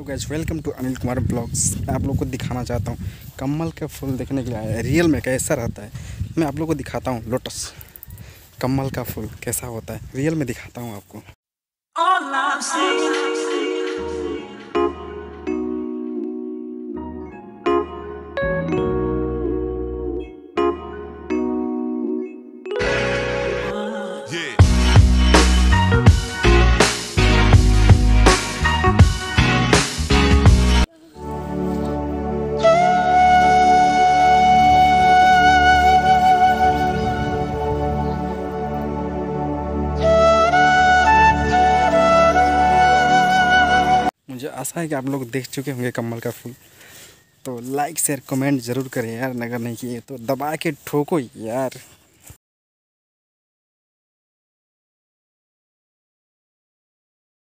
Guys, welcome to Anil Kumar blogs. मैं आप लोग को दिखाना चाहता हूँ कमल का फूल देखने के लिए आया है। रियल में कैसा रहता है मैं आप लोग को दिखाता हूँ। लोटस कमल का फूल कैसा होता है रियल में दिखाता हूँ आपको। मुझे आशा है कि आप लोग देख चुके होंगे कमल का फूल। तो लाइक शेयर कमेंट ज़रूर करें यार, अगर नहीं किए तो दबा के ठोको यार।